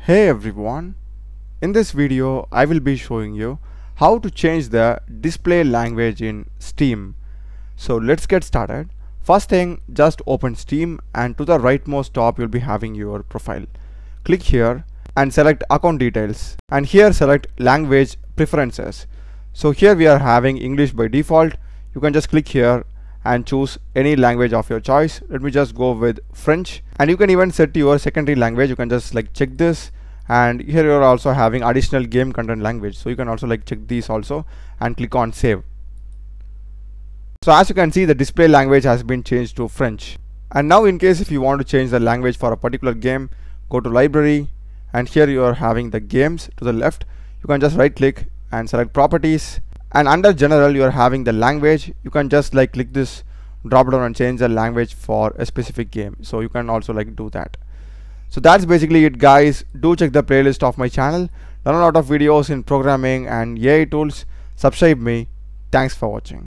Hey everyone, in this video I will be showing you how to change the display language in Steam. So let's get started. First thing, just open Steam and to the rightmost top you'll be having your profile. Click here and select account details, and here select language preferences. So here we are having English by default. You can just click here and choose any language of your choice. Let me just go with French, and you can even set your secondary language. You can just check this, and here you are also having additional game content language, so you can also check these also and click on save. So as you can see, the display language has been changed to French. And now in case if you want to change the language for a particular game, go to library, and here you are having the games to the left. You can just right click and select properties, and under general you are having the language. You can just click this drop down and change the language for a specific game, so you can also do that. So that's basically it, guys. Do check the playlist of my channel, learn a lot of videos in programming and AI tools. Subscribe me. Thanks for watching.